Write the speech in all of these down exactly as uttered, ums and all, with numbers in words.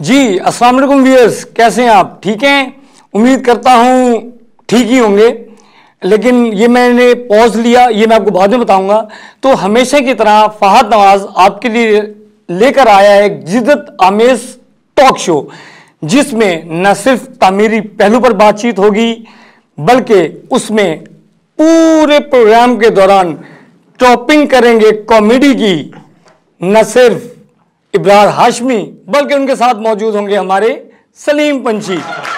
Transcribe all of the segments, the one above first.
जी अस्सलाम वालेकुम व्यूअर्स, कैसे हैं आप? ठीक हैं, उम्मीद करता हूं ठीक ही होंगे। लेकिन ये मैंने पॉज लिया, ये मैं आपको बाद में बताऊंगा। तो हमेशा की तरह फहद नवाज आपके लिए लेकर आया है एक जिद्दत आमेज टॉक शो, जिसमें न सिर्फ तामीरी पहलू पर बातचीत होगी बल्कि उसमें पूरे प्रोग्राम के दौरान टॉपिंग करेंगे कॉमेडी की न सिर्फ इब्रार हाशमी बल्कि उनके साथ मौजूद होंगे हमारे सलीम पंछी।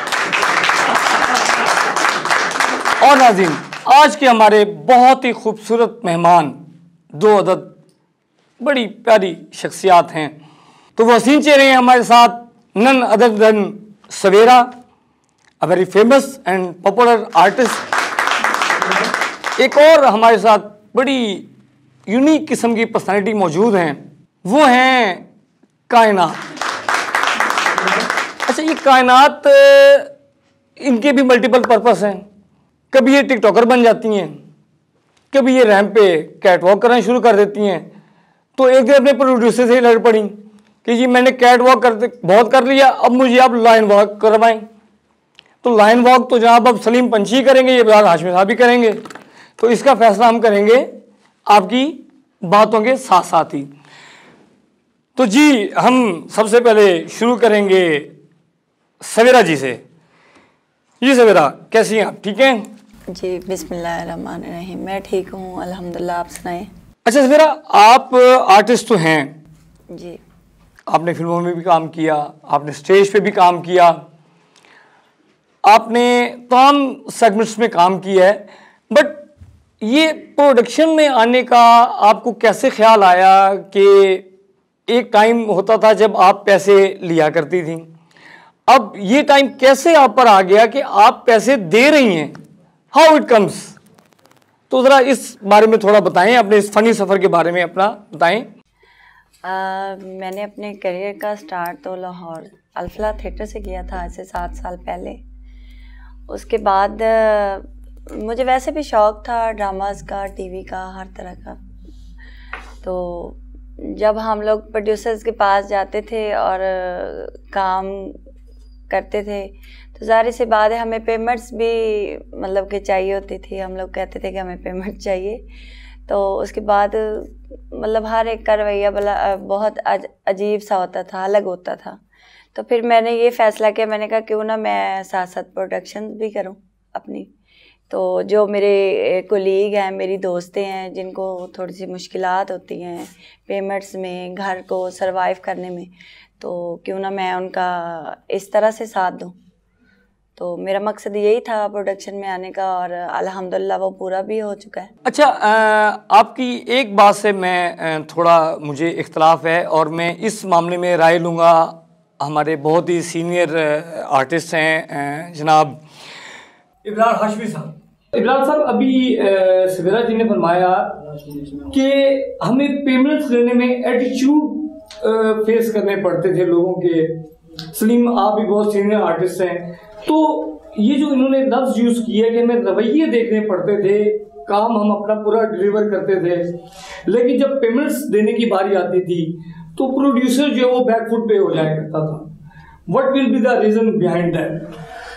और नाज़रीन, आज के हमारे बहुत ही खूबसूरत मेहमान दो अदद बड़ी प्यारी शख्सियात हैं। तो वो हसीन चेहरे हैं हमारे साथ, none other than Savera, a very famous and popular artist. एक और हमारे साथ बड़ी यूनिक किस्म की पर्सनालिटी मौजूद हैं, वो हैं कायनात। अच्छा, ये कायनात इनके भी मल्टीपल पर्पस हैं। कभी ये टिकटॉकर बन जाती हैं, कभी ये रैंप पे कैट वॉक करना शुरू कर देती हैं। तो एक दिन अपने प्रोड्यूसर से लड़ पड़ी कि जी मैंने कैट वॉक कर बहुत कर लिया, अब मुझे आप लाइन वॉक करवाएं। तो लाइन वॉक तो जनाब अब सलीम पंछी करेंगे, ये इब्रार हाशमी साहब भी करेंगे। तो इसका फैसला हम करेंगे आपकी बातों के साथ साथ ही। तो जी हम सबसे पहले शुरू करेंगे सवेरा जी से। जी सवेरा, कैसी हैं आप? ठीक हैं जी, बिस्मिल्लाहिर्रहमानिर्रहीम। मैं ठीक हूँ अल्हम्दुलिल्लाह, आप सुनाएं। अच्छा सवेरा, आप आर्टिस्ट तो हैं जी, आपने फिल्मों में भी काम किया, आपने स्टेज पे भी काम किया, आपने तमाम सेगमेंट्स में काम किया है। बट ये प्रोडक्शन में आने का आपको कैसे ख्याल आया कि एक टाइम होता था जब आप पैसे लिया करती थी, अब ये टाइम कैसे आप पर आ गया कि आप पैसे दे रही हैं? How it comes? तो ज़रा इस बारे में थोड़ा बताएं, अपने इस फनी सफ़र के बारे में अपना बताएं। आ, मैंने अपने करियर का स्टार्ट तो लाहौर अल्फला थिएटर से किया था, आज से सात साल पहले। उसके बाद आ, मुझे वैसे भी शौक़ था ड्रामास का, टीवी का, हर तरह का। तो जब हम लोग प्रोड्यूसर्स के पास जाते थे और काम करते थे तो ज़ाहिर सी बात है हमें पेमेंट्स भी मतलब कि चाहिए होती थी। हम लोग कहते थे कि हमें पेमेंट चाहिए। तो उसके बाद मतलब हर एक का रवैया बला बहुत अजीब सा होता था, अलग होता था। तो फिर मैंने ये फ़ैसला किया, मैंने कहा क्यों ना मैं साथ साथ प्रोडक्शन भी करूं अपनी। तो जो मेरे कोलीग हैं, मेरी दोस्तें हैं, जिनको थोड़ी सी मुश्किलात होती हैं पेमेंट्स में, घर को सरवाइव करने में, तो क्यों ना मैं उनका इस तरह से साथ दूं। तो मेरा मकसद यही था प्रोडक्शन में आने का और अल्हम्दुलिल्लाह वो पूरा भी हो चुका है। अच्छा, आपकी एक बात से मैं थोड़ा मुझे इख्तलाफ है और मैं इस मामले में राय लूँगा। हमारे बहुत ही सीनियर आर्टिस्ट हैं जनाब इब्रार हाशमी साहब। इब्रार साहब, अभी सवेरा जी ने फरमाया कि हमें पेमेंट्स लेने में एटीट्यूड फेस करने पड़ते थे लोगों के। सलीम, आप भी बहुत सीनियर आर्टिस्ट हैं, तो ये जो इन्होंने लफ्ज़ यूज़ किया कि हमें रवैये देखने पड़ते थे, काम हम अपना पूरा डिलीवर करते थे, लेकिन जब पेमेंट्स देने की बारी आती थी तो प्रोड्यूसर जो है वो बैकफुट पे हो जाया करता था। What will be the reason behind that?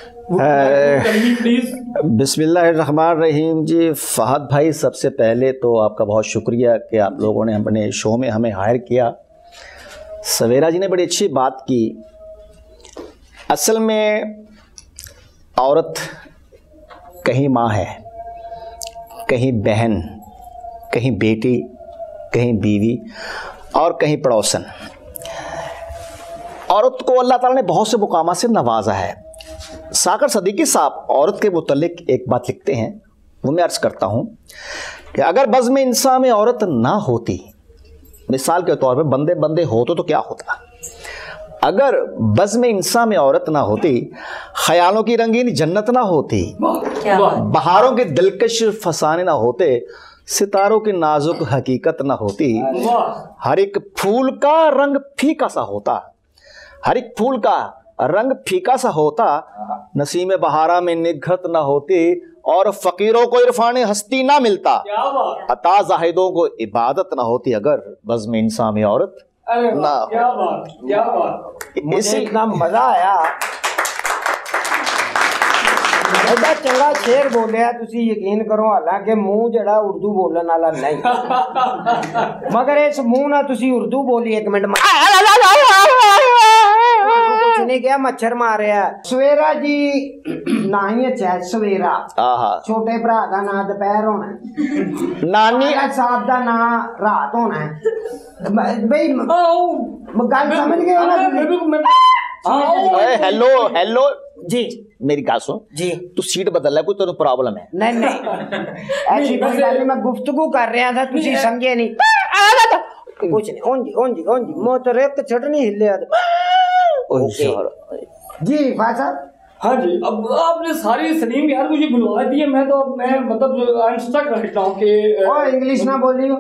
Please. बिस्मिल्लाहिर्रहमानिर्रहीम। जी फहद भाई, सबसे पहले तो आपका बहुत शुक्रिया कि आप लोगों ने अपने शो में हमें हायर किया। सवेरा जी ने बड़ी अच्छी बात की। असल में औरत कहीं माँ है, कहीं बहन, कहीं बेटी, कहीं बीवी और कहीं पड़ोसन। औरत को अल्लाह ताला ने बहुत से मुकामात से नवाजा है। साकर सदीकी साहब औरत के मुतल्लिक एक बात लिखते हैं, वो मैं अर्ज़ करता हूँ कि अगर बज़्म इंसान में औरत ना होती, मिसाल के तौर पे बंदे बंदे होते तो क्या होता। अगर बज़्म इंसान में औरत ना होती, ख्यालों की रंगीन जन्नत ना होती, बहारों के दिलकश फसाने ना होते, सितारों की नाजुक हकीकत ना होती, हर एक फूल का रंग फीका सा होता, हर एक फूल का रंग फीका सा होता, नसीम बहारा में निघत ना होती और फकीरों को इरफान हस्ती ना मिलता, अता जाहिदों को इबादत ना होती। अगर बज़्म इंसान में औरत अरे ना वाह, क्या बात क्या बात। मुझे इतना मजा आया, एडा चंगा शेर बोलिया तुसी, यकीन करो हालांकि मुंह जड़ा उर्दू बोलने वाला नहीं, मगर इस मुंह ना तुसी उर्दू बोली एक मिनट कुछ नहीं क्या, मच्छर मारिया। सवेरा जी ना ही अच्छा है, सवेरा आहा छोटे भरा का ना दोपहर होना है, नानी साहब का ना रात होना है। भाई गल समझ गए हो ना? हेलो हेलो जी मेरी गाल सुन जी, तू सीट बदल है, कोई तेरे प्रॉब्लम है? नहीं नहीं ऐसी कोई गल नहीं, मैं गुफ्तगू कर रहा था, तुसी समझे नहीं। कुछ नहीं, ओंजी ओंजी ओंजी मोटर एक चटनी हिले जी भाई साहब। हाँ जी, अब आपने सारी सलीम यार मुझे बुलवा दी है, मैं तो अब मैं मतलब आई एम स्टक रहता हूँ कि ओ इंग्लिश ना बोलियो,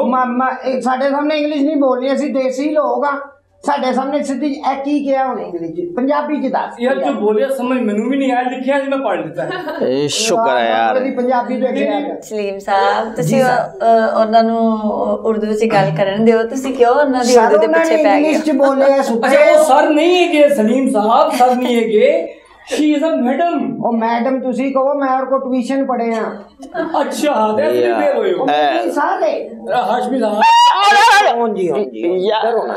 साढ़े सामने इंग्लिश नहीं बोलनी, असि देसी लोग हाँ, साढ़े सामने सीधी एक ही क्या होने इंग्लिश पंजाबी च दस यार जो बोले समझ मैनू भी नहीं आया, लिखिया जी मैं पढ़ लेता है। शुक्र है यार। पंजाबी देखिया ਸਲੀਮ ਸਾਹਿਬ ਤੁਸੀਂ ਉਹਨਾਂ ਨੂੰ ਉਰਦੂ ਚ ਗੱਲ ਕਰਨ ਦਿਓ, ਤੁਸੀਂ ਕਿਉਂ ਉਹਨਾਂ ਦੀ ਉਰਦੂ ਦੇ ਪਿੱਛੇ ਪੈ ਗਏ? इंग्लिश च बोले अच्छा वो सर नहीं है कि सलीम साहब सर नहीं है कि शी इज अ मैडम। ओ मैडम तुसी कहो, मैं और को ट्यूशन पढ़े हैं। अच्छा दैट्स द वे होयो ओ साले हाशमी साहब ओंजी ओंजी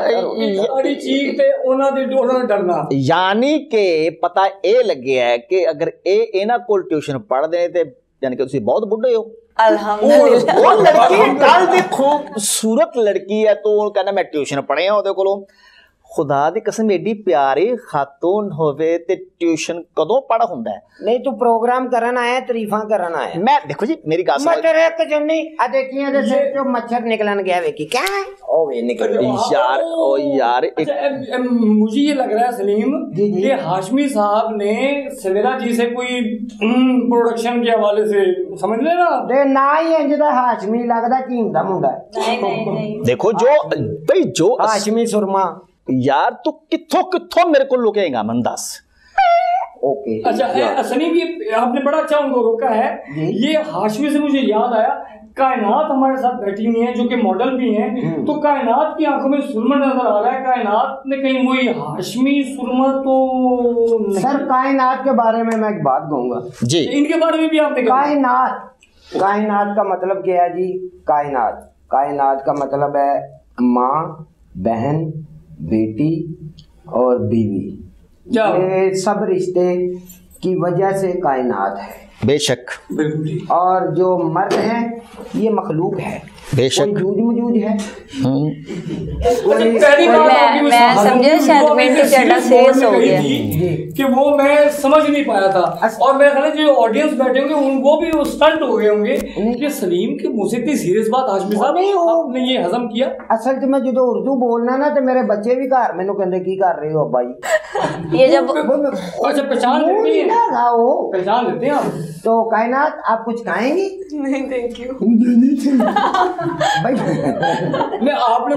अड़ी चीख ते ਉਹਨਾਂ ਦੇ ਉਹਨਾਂ ਨੂੰ ਡਰਨਾ। यानी कि पता ਇਹ ਲੱਗਿਆ ਹੈ ਕਿ ਅਗਰ ਇਹ ਇਹਨਾਂ ਕੋਲ ਟਿਊਸ਼ਨ ਪੜ੍ਹਦੇ ਨੇ ਤੇ ਯਾਨੀ ਕਿ ਤੁਸੀਂ ਬਹੁਤ ਬੁੱਢੇ ਹੋ। अल्हम्दुलिल्लाह। ਉਹ ਲੜਕੀ ਕੱਲ ਦੀ ਖੂਬਸੂਰਤ ਲੜਕੀ ਹੈ, ਤੂੰ ਕਹਿੰਦਾ ਮੈਂ ਟਿਊਸ਼ਨ ਪੜ੍ਹਿਆ ਉਹਦੇ ਕੋਲੋਂ। खुदा दी कसम एडी प्यारी खातून होवे ते ट्यूशन कदों पढ़ हुंदा है? नहीं तू प्रोग्राम करन आया, तारीफां करन आया। मैं देखो जी मेरी गाल सुनो मच्छर एक जन्नी आ देखिए दे सिर तो मच्छर निकलन गया वेखी क्या है ओ वे निकल यार ओ यार एक अच्छा, मुझे ये लग रहा है सलीम कि हाशमी साहब ने सवेरा जी से कोई प्रोडक्शन के हवाले से समझ लेना दे ना ही इंज दा हाशमी लगदा की हुंदा मुंडा। नहीं नहीं नहीं, देखो जो भाई जो हाशमी सुरमा यार तू किथों किथों मेरे को लुकेगा मन दस। ओके अच्छा सलीम ये आपने बड़ा अच्छा उनको रोका है। ये हाशमी से मुझे याद आया, कायनात हमारे साथ बैठी हुई है जो कि मॉडल भी हैं, तो कायनात की आंखों में सुरमा नजर आ रहा है। कायनात ने कहीं वही हाशमी सुरमा तो सर कायनात के बारे में मैं एक बात कहूंगा जी, इनके बारे में भी आपने कहा। कायनात कायनात का मतलब क्या है जी? कायनात कायनात का मतलब है माँ, बहन, बेटी और बीवी, ये सब रिश्ते की वजह से कायनात है। बेशक बिल्कुल। और जो मर्द हैं ये मखलूक है, बेशक कोई जूझ मजूझ है। पहली बात मैं मैं समझे शायद मेंटल ज्यादा सीरियस हो गया कि वो मैं समझ नहीं पाया था, और मेरे ख्याल जो ऑडियंस बैठे होंगे उनको भी वो स्टंट हो गए होंगे कि सलीम के मुंह से इतनी सीरियस बात हाशमी साहब आपने ये हजम किया। असल च मैं जो उर्दू बोलना ना तो मेरे बच्चे भी घर मैनू कहंदे की कर रहे हो अब्बा जी। ये जब अच्छा पहचान लेते हैं, पहचान लेते हैं आप। तो कायनात आप कुछ खाएंगी? नहीं थैंक यू भाई नहीं आपने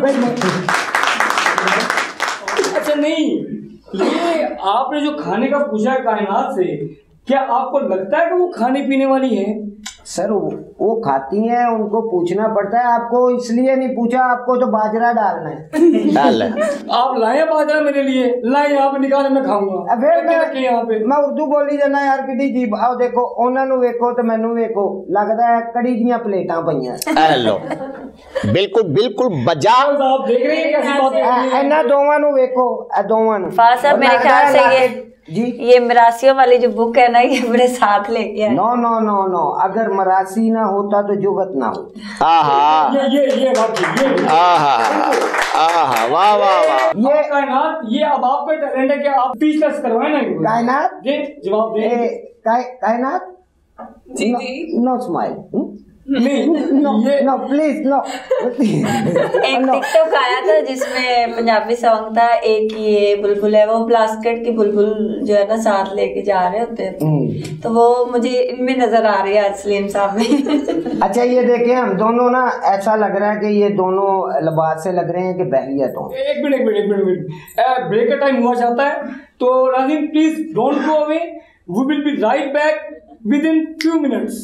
अच्छा नहीं, ये आपने जो खाने का पूछा है कायनात से, क्या आपको लगता है कि वो खाने पीने वाली है? सर वो, वो खाती हैं, उनको पूछना पड़ता है। आपको इसलिए नहीं पूछा, आपको तो बाजरा डालना है। डाल आप लाए बाजरा मेरे लिए, लाए यहाँ पे निकाले मैं खाऊंगा। फिर मैं यहाँ पे मैं उर्दू बोली जाना यार किडी जी। आओ देखो उन्होंने वेखो तो मैनू वेखो, लगता है कड़ी दियां प्लेटां पईयां। हेलो बिल्कुल बिल्कुल बजा। आप देख रहे हैं कैसी बात है? इन्हां दोवां नू वेखो, ए दोवां नू। फार साहब मेरे ख्याल से ये जी ये मरासियों वाली जो बुक है ना, ये अपने साथ लेके आए। नो नो नो नो, अगर मरासी ना होता तो जुगत ना हो। आहा ये ये ये बात ये आहा आहा वाह वाह वाह। ये कायनात, ये अब आपका टैलेंट है कि आप टीच टेस्ट करवाए ना। कायनात दे जवाब दे। ए, काय, कायनात जी जी नो स्माइल नहीं नो ये नो प्लीज नो। एक टिकटॉक आया था जिसमें पंजाबी सॉन्ग था, एक ये बुलबुल है, वो प्लास्टिक की बुलबुल जो है ना साथ लेके जा रहे होते हैं, तो वो मुझे इनमें नजर आ रही है सलीम साहब में। अच्छा ये देखें हम दोनों ना, ऐसा लग रहा है कि ये दोनों लिबास से लग रहे हैं कि बहरियत हो। एक मिनट एक मिनट एक मिनट मिनट ब्रेक का टाइम हुआ जाता है, तो Rajiv please don't go away, we will be right back within few minutes.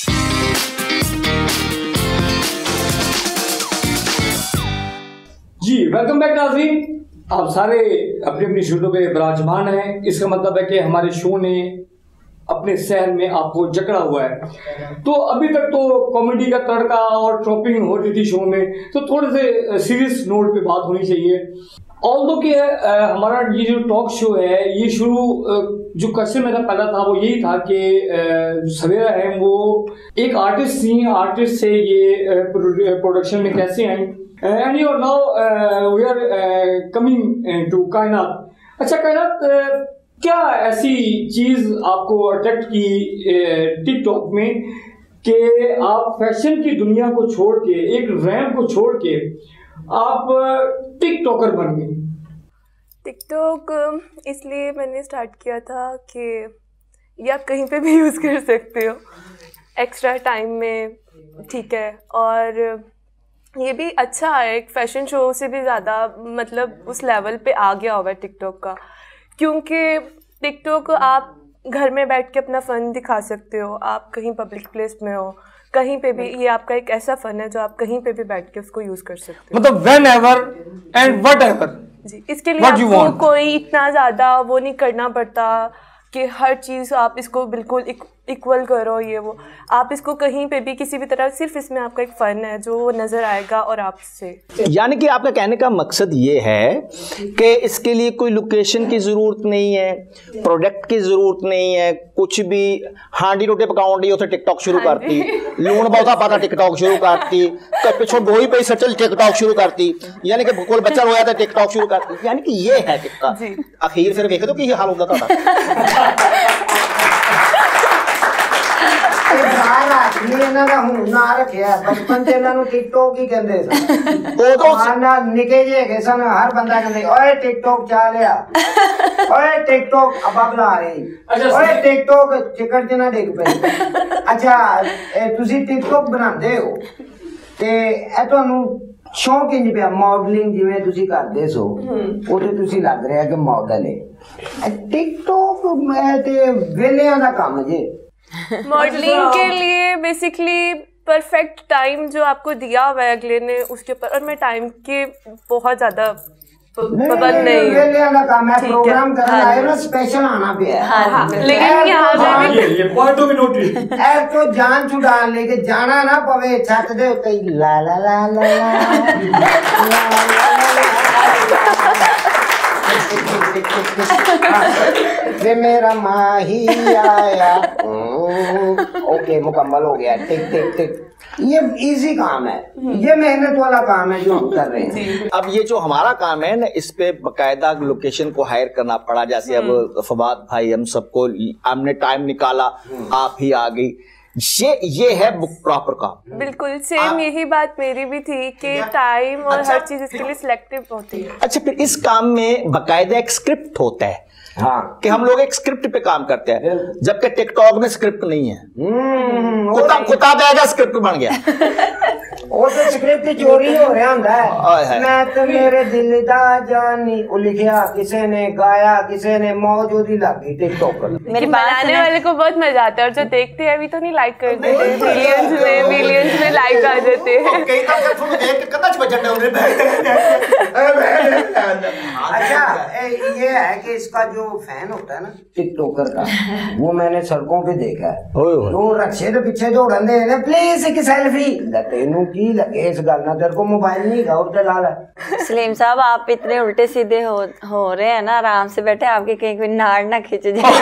जी जी वेलकम बैक नाज़रीन, आप सारे अपनी अपनी सीटों पे विराजमान हैं। इसका मतलब है कि हमारे शो ने अपने शहर में आपको जकड़ा हुआ है। तो अभी तक तो कॉमेडी का तड़का और टॉपिंग हो रही थी शो में, तो थोड़े से सीरियस नोट पे बात होनी चाहिए। ऑल्दो कि हमारा ये जो टॉक शो है, ये शुरू जो क्वेश्चन मेरा पहला था वो यही था कि जो सवेरा है वो एक आर्टिस्ट थी, आर्टिस्ट से ये प्रोडक्शन में कैसे आई। And you now we are coming to Kainat. अच्छा कायनात, क्या ऐसी चीज आपको अट्रैक्ट की टिकटॉक में कि आप फैशन की दुनिया को छोड़ के, एक रैंप को छोड़ के आप टिकटॉकर बन गई? टिकटॉक इसलिए मैंने स्टार्ट किया था कि ये आप कहीं पे भी यूज़ कर सकते हो एक्स्ट्रा टाइम में, ठीक है। और ये भी अच्छा है, एक फैशन शो से भी ज़्यादा मतलब उस लेवल पे आ गया हुआ है टिकटॉक का, क्योंकि टिकटॉक आप घर में बैठ के अपना फ़न दिखा सकते हो। आप कहीं पब्लिक प्लेस में हो, कहीं पे भी, ये आपका एक ऐसा फ़न है जो आप कहीं पे भी बैठ के उसको यूज़ कर सकते हो, मतलब whenever and whatever. जी, इसके लिए आपको कोई इतना ज़्यादा वो नहीं करना पड़ता कि हर चीज़ आप इसको बिल्कुल इक्वल करो, ये वो। आप इसको कहीं पे भी किसी भी तरह, सिर्फ इसमें आपका एक फ़न है जो नज़र आएगा और आपसे। यानी कि आपका कहने का मकसद ये है कि इसके लिए कोई लोकेशन की ज़रूरत नहीं है, प्रोडक्ट की ज़रूरत नहीं है, कुछ भी हांडी रोटी पकाउन दी उसे टिकटॉक शुरू करती, लूण बहुता पाता टिकटॉक शुरू करती, तो पिछो गोई पे सचल टिकटॉक शुरू करती, यानी कि कोई बच्चा रोया था टिकटॉक शुरू करती। यानी कि ये है टिकटॉक। अखीर फिर देखे तो की हाल होता था। बचपन से टिकटॉक ही कहते निके जे सन, हर बंदा कहते ओए टिकटॉक चा लिया, ओए टिकटॉक अब बुला रही, ओए टिकटॉक चिकट च ना डिग पे। अच्छा तुसी टिकटॉक बनाते हो ते ए तुहानू शौक इंज पिया मॉडलिंग जिवें तुसी करदे सो, ओते तुसी लग रहा कि मॉडल है। टिकटॉक मैं ते वेलियां दा काम जे। मॉडलिंग के लिए बेसिकली परफेक्ट टाइम जो आपको दिया हुआ है अगले ने उसके ऊपर, और मैं टाइम के बहुत ज्यादा पाबंद नहीं हूँ, काम है प्रोग्राम करना है ना, स्पेशल आना भी है। हाँ, हाँ, लेकिन यहाँ पे भी ये पॉइंट ऑफ नोट है तो जान छुड़ा लेके जाना ना पवे छत दे उत्ते ला ला ला ला वे मेरा माही आया। ओके मुकम्मल हो गया। टिक टिक टिक। ये इजी काम है, ये मेहनत वाला काम है जो हम कर रहे हैं। अब ये जो हमारा काम है ना, इस पे बकायदा लोकेशन को हायर करना पड़ा। जैसे अब फवाद भाई हम सबको, हमने टाइम निकाला, आप ही आ गई, ये ये है प्रॉपर काम। बिल्कुल सेम यही बात मेरी भी थी कि टाइम और अच्छा, हर चीज इसके लिए सिलेक्टिव होती है। अच्छा फिर इस काम में बकायदा एक स्क्रिप्ट होता है। हाँ, कि हम लोग एक स्क्रिप्ट पे काम करते हैं, जबकि टिकटॉक में स्क्रिप्ट नहीं है। कुत्ता कुत्ता देगा स्क्रिप्ट बन गया। वो तो स्क्रिप्ट चोरी हो रहा होता है। मैं तो मेरे दिल दा जानी लिखिया किसी ने गाया, किसी ने मौजूदी लगी टिकटॉक पर। मेरे बनाने वाले को बहुत मजा आता है और जो देखते हैं अभी तो नहीं लाइक कर देते, मिलियंस में मिलियंस में लाइक आ जाते हैं। अच्छा ये है कि इसका जो फैन होता है ना टिकटॉकर का, वो मैंने सड़कों पे देखा है, वो रक्षे के पीछे दौड़ते हैं, प्लीज एक सेल्फी। तेनू की लगे इस गल ना, तेरे को मोबाइल नहीं गा उठे ला ले। सलीम साहब आप इतने उल्टे सीधे हो हो रहे हैं ना, आराम से बैठे, आपके कहीं कोई नाड़ ना खींच जाए।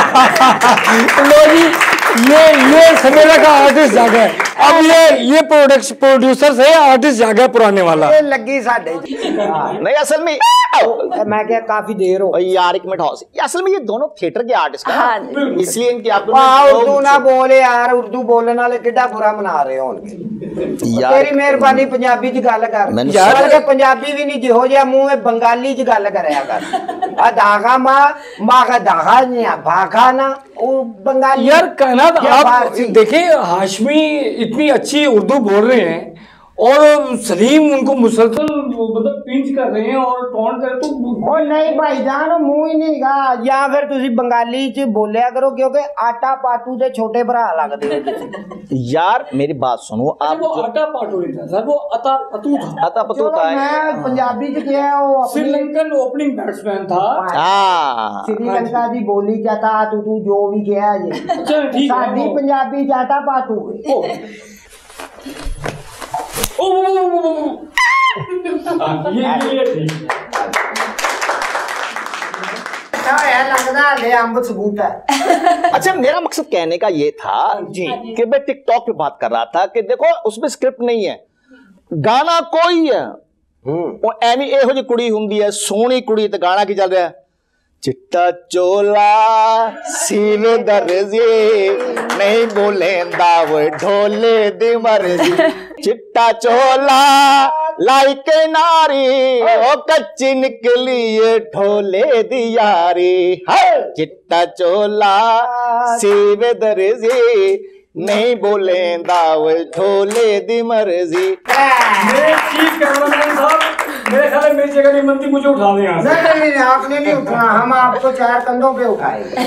ये ये सवेरा का आर्टिस्ट जागा है। अब ये ये प्रोडक्ट प्रोड्यूसर से आर्टिस्ट जागा पुराने वाला। ये लगी साडे नहीं असल में मैं क्या काफी देर हो यार एक मिनट हाउस, असल में ये दोनों थिएटर के आर्टिस्ट हैं, इसलिए इनकी आप उर्दू ना बोले यार, उर्दू बोलने वाले कितना बुरा मना रहे हो तेरी मेहरबानी पंजाबी च गल कर यार, के पंजाबी भी नहीं जिहो जिहा मुंह में बंगाली च गल करया कर। आ दागा मां मां का दागा नहीं भागा ना वो बंगाली यार कहना आप देखें, हाशमी इतनी अच्छी उर्दू बोल रहे हैं और सलीम उनको मुसलसल मतलब पिंच कर रहे हैं और टॉन्ट कर, तो ओ नहीं भाईजान मुंह ही नहीं गा, या फिर तुसी बंगाली च बोलिया करो क्योंकि आटा पाटू दे छोटे भरा लगदे हो। यार मेरी बात सुनो, आप वो आटा पाटू नहीं था सर, वो अता पतू था। अता पतू था, मैं पंजाबी च क्या है वो श्रीलंकन ओपनिंग बैट्समैन था। हाँ श्रीलंका दी बोली जाता तू तू जो भी किया जी, चल ठीक है। साडी पंजाबी जाता पाटू ओ ओ ये ये ठीक है लगदा ले अंब सबूत है। अच्छा, मेरा मकसद कहने का ये था जी कि मैं टिकटॉक पे बात कर रहा था कि देखो उसमें स्क्रिप्ट नहीं है, गाना कोई है, वो एवी एहो जी कुड़ी हुंदी है सोहनी कुड़ी, ते गाना की चल रहा है, चिट्टा चोला सीने दर्जी नहीं बोले दाव ढोले दी मर्जी, चिट्टा चोला लाइक नारी ओ कच्ची निकली ढोले दी यारी, चिट्टा चोला सीने दर्जी नहीं बोले दाव ढोले दी मर्जी। मेरे चीफ कैमरामैन साहब, मेरे ख्याल में मेरी जगह नहीं बनती, मुझे उठा दें यहाँ से। नहीं नहीं आपने नहीं उठना, हम आपको चार कंधों पे उठाएंगे।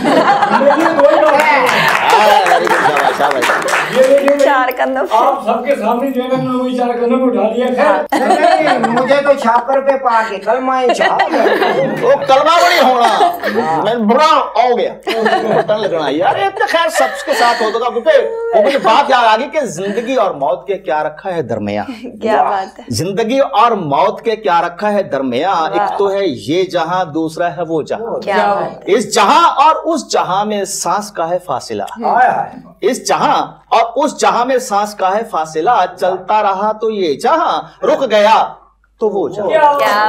ये देखिए चार कंधों पे। आप सबके सामने जो है ना वही चार कंधों पे उठा दिया। खैर नहीं नहीं मुझे तो छापर पे पा के कलमा ही छाप वो कलमा बड़ी होना, मैं बुरा हो गया पता लगना यार, ये तो खैर सबके साथ होता था, क्योंकि वो मुझे बात याद आ गई कि जिंदगी और मौत के क्या रखा है दरमिया। क्या बात है। जिंदगी और मौत के क्या रखा है दरमिया, एक तो है ये जहां, दूसरा है वो जहां। क्या बात है। इस जहां और उस जहां में सांस का है फासिला, इस जहां और उस जहां में सांस का है फासिला, चलता रहा तो ये जहां, रुक गया तो वो जहां। क्या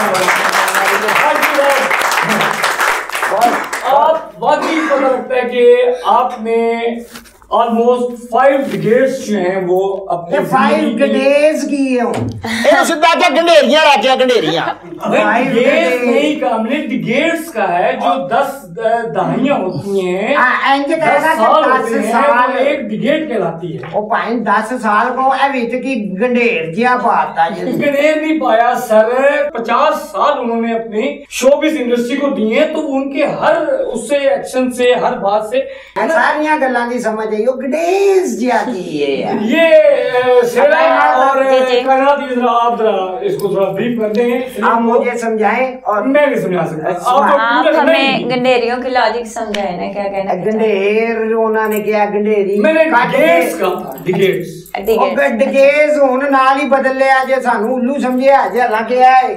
आप वाकई पता लगता है कि आपने ऑलमोस्ट फाइव डिकेड्स जो हैं वो अपने फाइव डेज की हूँ। ए सीधा क्या गंडेरियां रह गया, गंडेरियां डिकेड्स नहीं का, हमने डिकेड्स का है जो दस दहाइयां होती हैं, हाँ, इंज दस कहेगा कि साल दस होते हैं, साल। वो एक डिकेड कहलाती है। ਉਹ ਭਾਈ दस साल को एवित की गंडेर जिया पाता जी। गंडेर नहीं पाया सर, पचास साल उन्होंने अपनी शोबिस इंडस्ट्री को दिए, तो उनके हर उससे एक्शन से हर बात से सारियां गल्लां दी समझ आई, ਉਹ गंडेर जिया की है यार। ये अ, सेरा और जी, जी। कनाडा की जरा आप जरा इसको थोड़ा ब्रीफ कर दें। आप मुझे समझाएं और मैं नहीं समझा सकता। अच्छा। आप तो आप पूरा हमें नहीं। गंडेरियों की लॉजिक समझाए ना, क्या कहना चाहते हैं? गंडेर उन्होंने किया गंडेरी मैंने ਕੱਢ ਕੇ- डिकेड्स का था, डिकेड्स। ठीक ਉਹ है। गंडेज ਹੁਣ ਨਾਲ ਹੀ ਬਦਲ ਲਿਆ ਜੇ ਸਾਨੂੰ ਉੱਲੂ ਸਮਝਿਆ ਜੇ ਹਾਲਾਂकि है।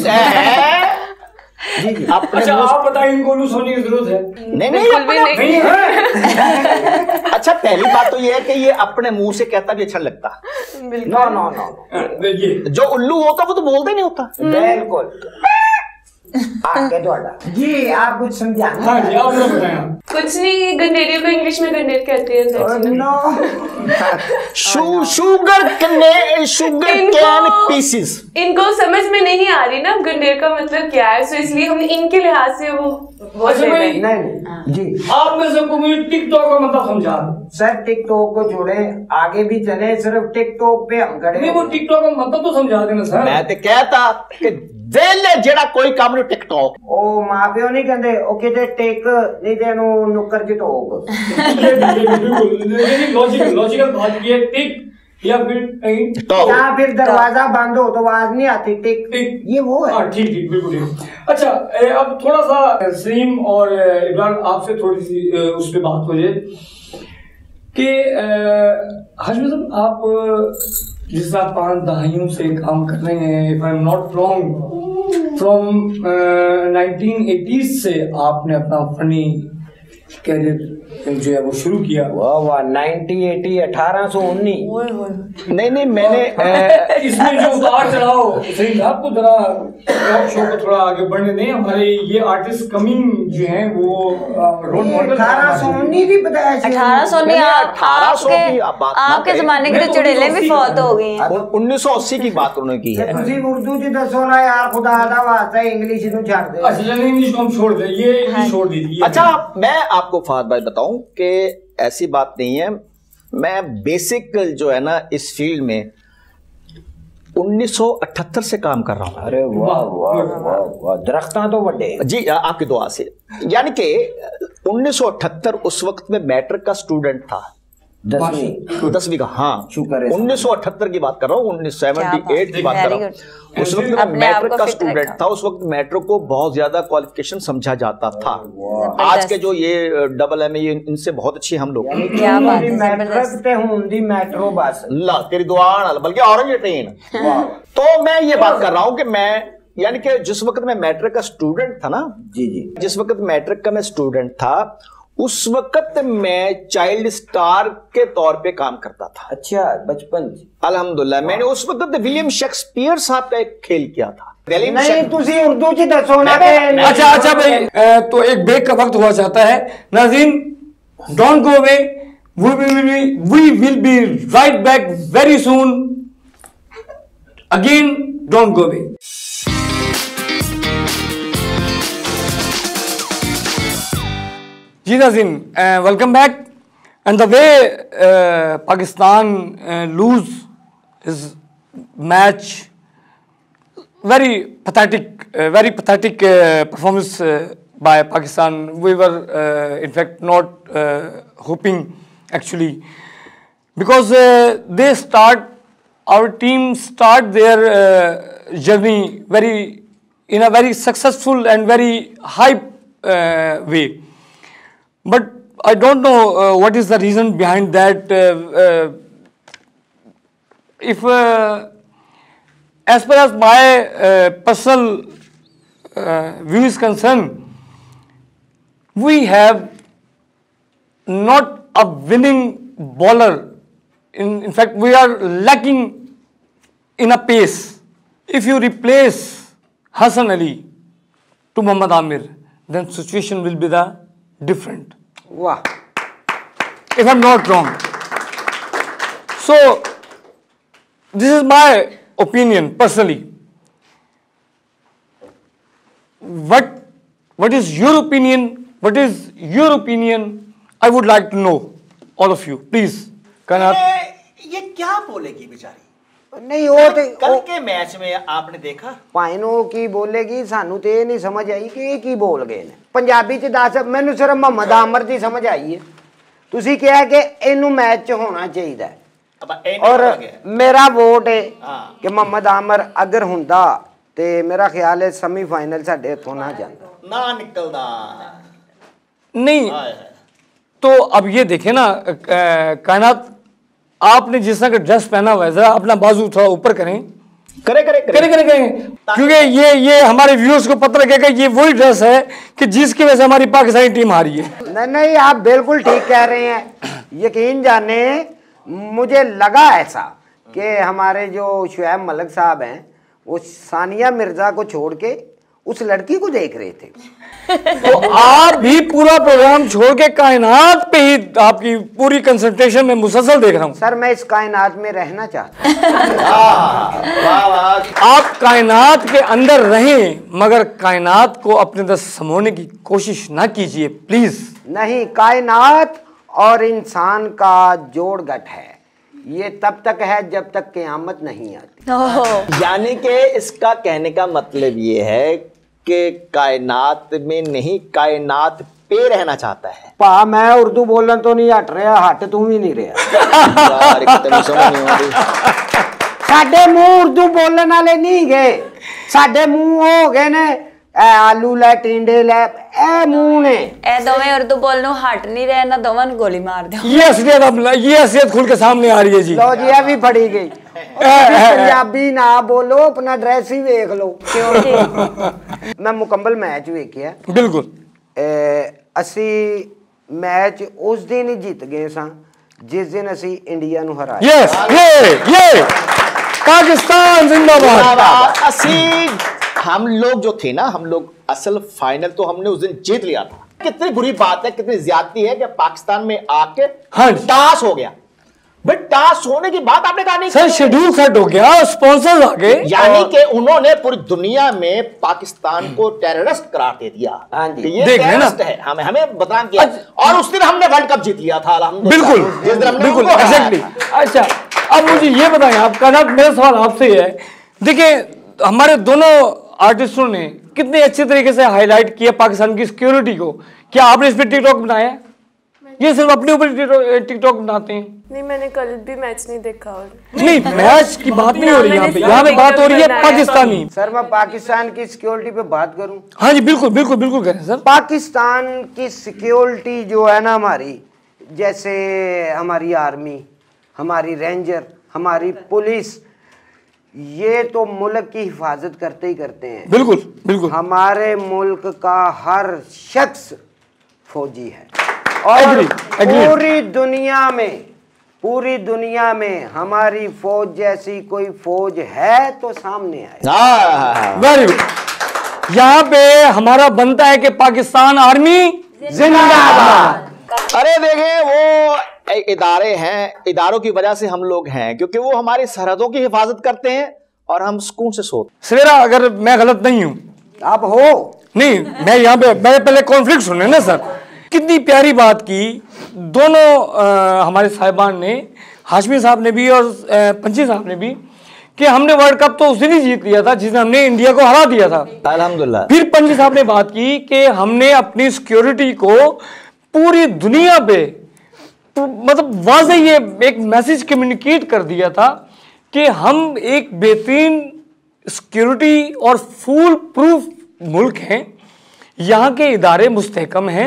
जी जी अपने अच्छा मुंह से- आप बताइए, इनको लूज होने की जरूरत है? नहीं नहीं बिल्कुल भी अपने- नहीं। नहीं है। अच्छा पहली बात तो ये है कि ये अपने मुंह से कहता भी अच्छा लगता, नो नो नो देखिए जो उल्लू होता वो तो बोलता ही नहीं होता। बिल्कुल आगे ਤੁਹਾਡਾ जी आप कुछ समझाना। हाँ जी, आप लोग बताएं आप। कुछ नहीं, गंडेरियों को इंग्लिश में गंडेर कहते हैं। that's it. नो शू शुगर कने शुगर इनको- कैन पीसेस। इनको समझ में नहीं आ रही ना गंडेर का मतलब क्या है, सो इसलिए हम इनके लिहाज से वो बोल अच्छा रहे भाई, हैं। नहीं नहीं जी आप में सबको मुझे टिकटॉक का मतलब समझा दो। सर टिकटॉक को छोड़े आगे भी चले, सिर्फ टिकटॉक पे हम खड़े नहीं, वो हो। टिकटॉक का मतलब तो समझा देना सर। मैं तो कहता कि वेले जेड़ा कोई काम नहीं टिकटॉक। ਉਹ ਮਾਪਿਓ ਨਹੀਂ ਕਹਿੰਦੇ ਉਹ ਕਿਤੇ ਟਿਕ ਨਹੀਂ ਤੇ ਇਹਨੂੰ ਨੁੱਕਰ ਚ ਟੋਕ। बिल्कुल लॉजिकल लॉजिकल बात की है, टिक या फिर कहीं टॉक या फिर दरवाजा बंद हो तो आवाज नहीं आती टिक टिक। ये वो है। हाँ ठीक ठीक बिल्कुल ठीक। अच्छा ए, अब थोड़ा सा सलीम और ए, इमरान आपसे थोड़ी सी ए, उस पर बात हो जाए कि हाशमी साहब आप जिस आप पांच दहाइयों से काम कर रहे हैं, if I am not wrong, from nineteen eighties से आपने अपना फनी कैरियर जो है वो शुरू किया। वाह वाह नाइनटी एटी अठारह सौ उन्नीस। नहीं नहीं मैंने अ, इसमें जो उतार चढ़ाव सही साहब को जरा टॉक शो को थोड़ा आगे बढ़ने दें। हमारे ये आर्टिस्ट कमिंग जो हैं वो रोल मॉडल अठारह सौ उन्नीस ही बताया छी। अठारह सौ नहीं, मैंने आप अठारह सौ की आपके आप बात ना आपके करें। जमाने के मैं तो तो चुड़ैले भी उन्नीस सौ फौत हो गई हैं। उन्नीस सौ अस्सी की बात उन्होंने की है। ਤੁਸੀਂ उर्दू च दसो ना यार खुदा दा वास्ता इंग्लिश ਨੂੰ ਛੱਡ ਦੇ। अच्छा चलिए इंग्लिश को हम छोड़ दें, ये इंग्लिश छोड़ दीजिए। अच्छा मैं आपको फहद भाई बताऊं कि ऐसी बात नहीं है, मैं बेसिक जो है ना इस फील्ड में उन्नीस सौ अठहत्तर से काम कर रहा हूँ। अरे वाह वाह वाह वाह, दरख्तां तो बड़े जी आपकी दुआ से। यानी कि उन्नीस सौ अठहत्तर उस वक्त में मैट्रिक का स्टूडेंट था, दसवीं दसवीं का। हाँ, शुक्र है। उन्नीस सौ अठहत्तर की बात कर रहा हूँ, उन्नीस सौ अठहत्तर की बात कर रहा हूँ। उस वक्त में अपने आप मैट्रिक को का फिट स्टूडेंट रखा। था। उस वक्त मैट्रिक को बहुत ज्यादा क्वालिफिकेशन समझा जाता था। आज के जो ये डबल एम ए इनसे बहुत अच्छे हम लोग। क्या बात है, मैट्रिक ते हुंदी मेट्रो बस ला तेरी दुआ नाल, बल्कि ऑरेंज ट्रेन। तो मैं ये बात कर रहा हूँ कि मैं, यानी कि जिस वक्त मैं मैट्रिक का स्टूडेंट था ना, जी जी, जिस वक्त मैट्रिक का मैं स्टूडेंट था, उस वक्त मैं चाइल्ड स्टार के तौर पे काम करता था। अच्छा, बचपन अल्हम्दुलिल्लाह। मैंने उस वक्त विलियम शेक्सपियर साहब का एक खेल किया था। नहीं तुसी उर्दू च दसो ना। अच्छा अच्छा भाई, अ, तो एक ब्रेक का वक्त हुआ चाहता है। नाज़रीन, don't go away, we will we will be right back very soon. Again don't go away. जी नाज़रीन, welcome back. And the way Pakistan lose his match, very pathetic, uh, very pathetic uh, performance uh, by Pakistan. We were, uh, in fact, not uh, hoping actually, because uh, they start, our team start their uh, journey very, in a very successful and very hype uh, way. But I don't know uh, what is the reason behind that. Uh, uh, if uh, As far as my uh, personal uh, view is concerned, we have not a winning bowler. In, in fact, we are lacking in a pace. If you replace Hassan Ali to Muhammad Amir, then situation will be the different. वाह, If I'm not wrong. So, this is my opinion personally. What what is your opinion? What is your opinion? I would like to know, all of you, please. Kanat. ये क्या बोलेगी बेचारी? नहीं वो तो कल के मैच में आपने देखा, ਭਾਈਨੋ ਕੀ ਬੋਲੇਗੀ ਸਾਨੂੰ ਤੇ ਇਹ ਨਹੀਂ ਸਮਝ ਆਈ ਕਿ ਇਹ ਕੀ ਬੋਲ ਗਏ ਨੇ। ਪੰਜਾਬੀ ਚ ਦੱਸ, ਮੈਨੂੰ ਸਿਰਫ ਮੁਹੰਮਦ ਆਮਰ ਦੀ ਸਮਝ ਆਈ ਹੈ। ਤੁਸੀਂ ਕਿਹਾ ਕਿ ਇਹਨੂੰ ਮੈਚ ਚ ਹੋਣਾ ਚਾਹੀਦਾ ਹੈ, और मेरा वोट है कि मोहम्मद आमर अगर हुंदा ते मेरा ख्याल है सेमीफाइनल साडे हथों ना जांदा ना निकलदा। नहीं, तो अब ये देखें ना, कायनात, आपने जिस तरह का ड्रेस पहना हुआ है, जरा अपना बाजू थोड़ा ऊपर करें। करे करे करे करे करे क्योंकि ये ये हमारे व्यूअर्स को पता लगेगा ये वही ड्रेस है कि जिसकी वजह से हमारी पाकिस्तानी टीम हारी है। नहीं नहीं, आप बिल्कुल ठीक कह रहे हैं। यकीन जाने मुझे लगा ऐसा कि हमारे जो शुएब मलिक साहब हैं वो सानिया मिर्जा को छोड़ के उस लड़की को देख रहे थे। तो आप भी पूरा प्रोग्राम छोड़ के कायनात पे ही आपकी पूरी कंसंट्रेशन में मुसलसल देख रहा हूँ। सर मैं इस कायनात में रहना चाहता हूँ। आप कायनात के अंदर रहें, मगर कायनात को अपने अंदर समोने की कोशिश ना कीजिए प्लीज। नहीं, कायनात और इंसान का जोड़गठ है, ये तब तक है जब तक क़यामत नहीं आती। यानी कि इसका कहने का मतलब ये है कि कायनात में नहीं, कायनात पे रहना चाहता है। पा मैं उर्दू बोलने तो नहीं हट रहा, हट तू भी नहीं रहा। साडे मुंह उर्दू बोलने वाले नहीं गए, साडे मुंह हो गए ने आलू लै टिंडे लै, ए मुंह ने ए दोवें उर्दू बोलनों हट नहीं रहे ना, दोवां नूं गोली मार दो। ये असलियत अब ये असलियत खुल के सामने आ रही है जी। लो जी, ये भी फड़ी गई। पंजाबी ना बोलो, अपना ड्रेस ही वेख लो। क्यों जी? मैं मुकम्मल मैच वेखिया। बिल्कुल। असी मैच उस दिन ही जीत गए सा जिस दिन असी इंडिया नूं हराया। यस, ये ये पाकिस्तान जिंदाबाद। असी हम लोग जो थे ना, हम लोग असल फाइनल तो हमने उस दिन जीत लिया था। कितनी बुरी बात है, कितनी ज्यादती है कि पाकिस्तान में आके हाँ टास हो गया। बट टास होने की बात आपने कहा नहीं सर, शेड्यूल सेट हो गया, स्पॉन्सर्स आ गए, यानी कि उन्होंने पूरी दुनिया में पाकिस्तान को टेररिस्ट करार दे दिया। हाँ जी, ये देख रहे ना, टेररिस्ट है, हमें हमें बदनाम किया। और उस दिन हमने वर्ल्ड कप जीत लिया था, बिल्कुल जिस दिन हमने बिल्कुल उनको हराया एग्जैक्टली। था। अच्छा, अब मुझे ये बताएं, आप कायनात, मेरा सवाल आपसे है, देखिए हमारे दोनों आर्टिस्टों ने कितने अच्छे तरीके से हाईलाइट किया पाकिस्तान की सिक्योरिटी को। क्या आपने इस पर टिकटॉक बनाया है? ये सिर्फ अपने ऊपर टिकटॉक बनाते हैं। नहीं, मैंने कल भी मैच नहीं देखा। और नहीं, मैच की बात नहीं हो रही यहाँ पे, यहाँ पे बात हो रही है पाकिस्तानी। सर मैं पाकिस्तान की सिक्योरिटी पे बात करूं? हाँ जी बिल्कुल बिल्कुल बिल्कुल करें सर। पाकिस्तान की सिक्योरिटी जो है ना हमारी, जैसे हमारी आर्मी, हमारी रेंजर, हमारी पुलिस, ये तो मुल्क की हिफाजत करते ही करते हैं। बिल्कुल बिल्कुल। हमारे मुल्क का हर शख्स फौजी है और Agree, agree. पूरी दुनिया में पूरी दुनिया में हमारी फौज जैसी कोई फौज है तो सामने आए। Very good. यहाँ पे हमारा बनता है कि पाकिस्तान आर्मी जिंदाबाद। अरे देखें, वो इदारे हैं, इदारों की वजह से हम लोग हैं, क्योंकि वो हमारी सरहदों की हिफाजत करते हैं और हम सुकून से सोते। सवेरा, अगर मैं गलत नहीं हूँ, आप हो नहीं, मैं यहाँ पे मैं पहले कॉन्फ्लिक्ट सुने ना सर, कितनी प्यारी बात की दोनों आ, हमारे साहिबान ने, हाशमी साहब ने भी और आ, पंची साहब ने भी, कि हमने वर्ल्ड कप तो उस दिन ही जीत लिया था जिसने हमने इंडिया को हरा दिया था, अल्हम्दुलिल्लाह। फिर पंची साहब ने बात की कि हमने अपनी सिक्योरिटी को पूरी दुनिया पे, मतलब वाज़े ये एक मैसेज कम्युनिकेट कर दिया था कि हम एक बेहतरीन सिक्योरिटी और फुल प्रूफ मुल्क हैं, यहाँ के इदारे मुस्तहकम हैं।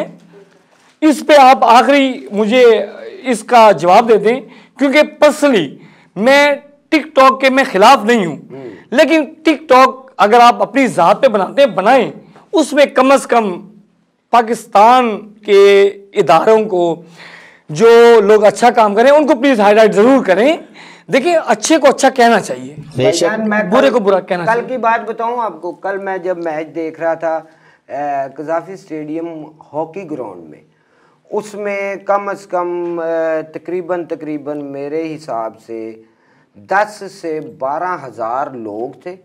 इस पे आप आखिरी मुझे इसका जवाब दे दें, क्योंकि पर्सनली मैं टिकटॉक के मैं खिलाफ नहीं हूँ, लेकिन टिकटॉक अगर आप अपनी ज़ात पे बनाते हैं बनाएं, उसमें कम अज़ कम पाकिस्तान के इदारों को, जो लोग अच्छा काम करें उनको प्लीज़ हाईलाइट ज़रूर करें। देखिए, अच्छे को अच्छा कहना चाहिए, मैं बुरे को बुरा कहना चाहिए। कल की बात बताऊं आपको, कल मैं जब मैच देख रहा था कज़ाफ़ी स्टेडियम हॉकी ग्राउंड में, उसमें कम अज़ कम तकरीबन तकरीबन मेरे हिसाब से दस से बारह हज़ार लोग थे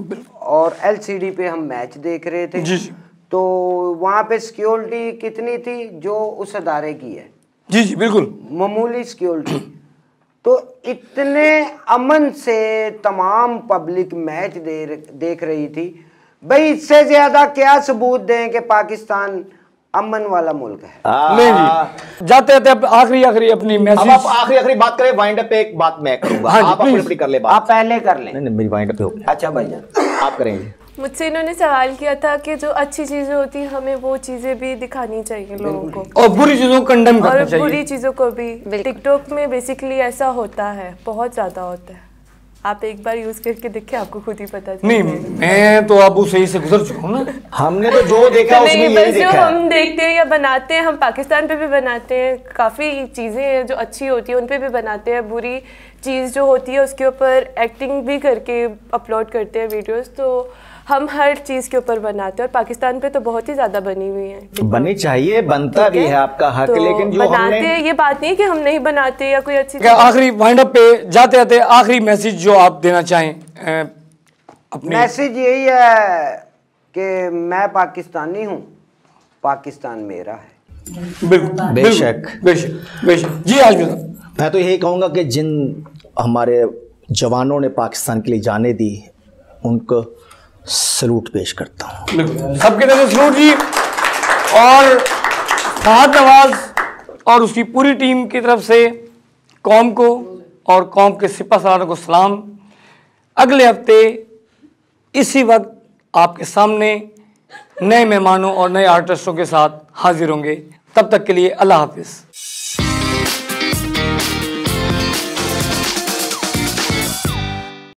और एलसीडी पे हम मैच देख रहे थे। जी जी। तो वहाँ पे सिक्योरिटी कितनी थी जो उस अदारे की है? जी जी बिल्कुल, मामूली सिक्योरिटी। तो इतने अमन से तमाम पब्लिक मैच दे देख रही थी। भाई इससे ज्यादा क्या सबूत दें कि पाकिस्तान अमन वाला मुल्क है? नहीं जी, जाते जाते अब आखिरी आखिरी अपनी अब मैसेज, आप आखिरी आखिरी बात करें, वाइंड अप पे एक बात मैं करूंगा। हाँ जी, आप अपनी please। अपनी कर ले आप बात। पहले कर लें। नहीं नहीं, मेरी वाइंड अप पे हो गया। अच्छा भाईजान, आप करेंगे। मुझसे इन्होंने सवाल किया था कि जो अच्छी चीजें होती हैं हमें वो चीजें भी दिखानी चाहिए लोगों को, और बुरी चीजों को कंडेम करना और चाहिए। बुरी चीजों को भी। टिकटॉक में बेसिकली ऐसा होता है, बहुत ज्यादा होता है। आप एक बार यूज करके देखिए, आपको खुद ही पता चलेगा। नहीं, मैं तो अब सही से गुजर चुका हूँ ना। हमने तो जो देखा उसमें नहीं, यही बस जो देखा है। हम देखते हैं या बनाते हैं, हम पाकिस्तान पे भी बनाते हैं, काफ़ी चीज़ें हैं जो अच्छी होती है उन पे भी बनाते हैं, बुरी चीज़ जो होती है उसके ऊपर एक्टिंग भी करके अपलोड करते हैं वीडियोस। तो हम हर चीज़ के ऊपर बनाते हैं और पाकिस्तान पे तो बहुत ही ज़्यादा बनी हुई है। बनी चाहिए, बनता भी है आपका हक, तो लेकिन जो बनाते हमने हैं, ये बात नहीं कि हम नहीं बनाते या कोई अच्छी क्या आखिरी वाइंड अप पे जाते जाते आखिरी मैसेज जो आप देना चाहें अपने? मैसेज यही है कि मैं पाकिस्तानी हूँ, पाकिस्तान मेरा है। बिल्कुल, बेशक बेशक बेशक। जी आज भी मैं तो यही कहूँगा कि जिन हमारे जवानों ने पाकिस्तान के लिए जाने दी, उनको सलूट पेश करता हूँ। बिल्कुल, सबके तरफ से सलूट जी। और फहद नवाज और उसकी पूरी टीम की तरफ से कौम को और कौम के सिपा सलारों को सलाम। अगले हफ्ते इसी वक्त आपके सामने नए मेहमानों और नए आर्टिस्टों के साथ हाजिर होंगे। तब तक के लिए अल्लाह हाफिज़।